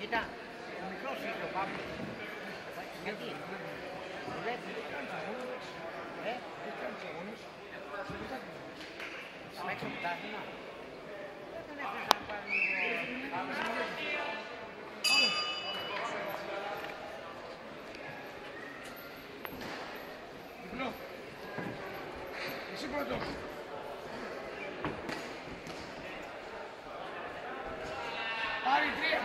Κοίτα, ο μικρός είναι ο Παύλος. Γιατί, βλέπει, δεν κάνει αγώνες. Δεν κάνει αγώνες. Θα έξω από τα άθλημα. Δεν έφερες να πάρει λίγο. Διπλό. Εσύ πρώτος. Πάρει 3.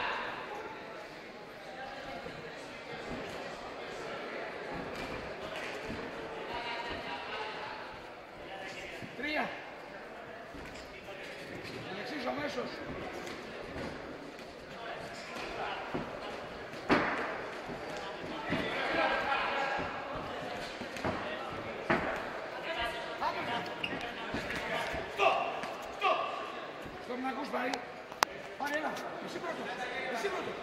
Τρία. Αλεξής αμέσως. Στο να ακούς πάρει. Πάρε ένα. Εσύ πρώτος. Εσύ πρώτος.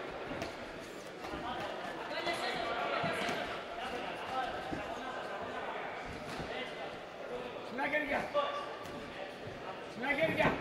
Στην αγέρια. Στην αγέρια.